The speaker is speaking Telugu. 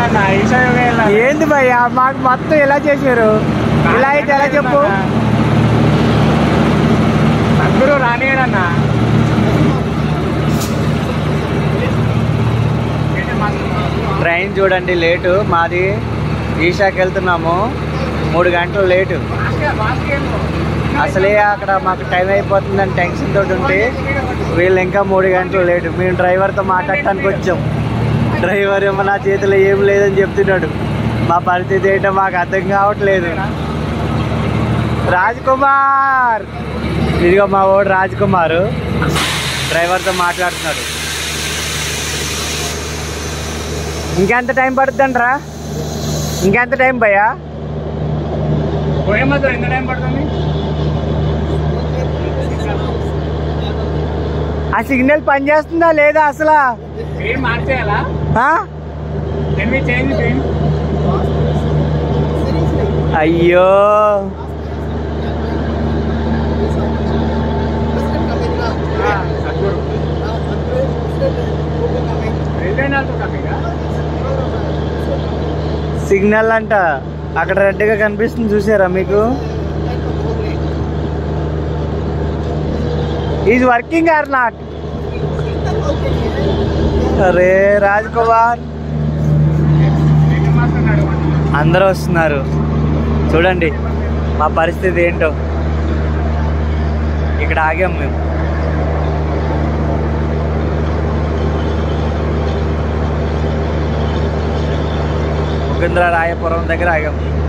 ఏంది భయ్యా మాకు మొత్తం ఎలా చేశారు? ఇలా అయితే ఎలా చెప్పు? అందరూ రానియడన్నా. ట్రైన్ చూడండి లేటు. మాది ఈషాకి వెళ్తున్నాము, 3 గంటలు లేటు. అసలే అక్కడ మాకు టైం అయిపోతుందని టెన్షన్ తోటి ఉంటే వీళ్ళు ఇంకా 3 గంటలు లేటు. మేము డ్రైవర్తో మాట్లాడటానికి వచ్చాం. డ్రైవర్ ఏమో నా చేతిలో ఏం లేదని చెప్తున్నాడు. మా పరిస్థితి ఏంటో మాకు అర్థం కావట్లేదు. రాజ్ కుమార్, ఇదిగో మా వాడు రాజ్ కుమార్ డ్రైవర్తో మాట్లాడుతున్నాడు. ఇంకెంత టైం పడుతుందంటరా? ఇంకెంత టైం భయ్యా? కోయంబత్తూర్ ఎంత టైం పడుతుంది? ఆ సిగ్నల్ పనిచేస్తుందా లేదా అసలు? ట్రైన్ మార్చేయాలా? Change train. అయ్యో సిగ్నల్ అంట అక్కడ రెడ్గా కనిపిస్తుంది, చూసారా మీకు? Is working or not? అరే రాజ్ కుమార్, అందరూ వస్తున్నారు. చూడండి మా పరిస్థితి ఏంటో. ఇక్కడ ఆగాం మేము. ముకుంద్ర రాయపురం దగ్గర ఆగాం.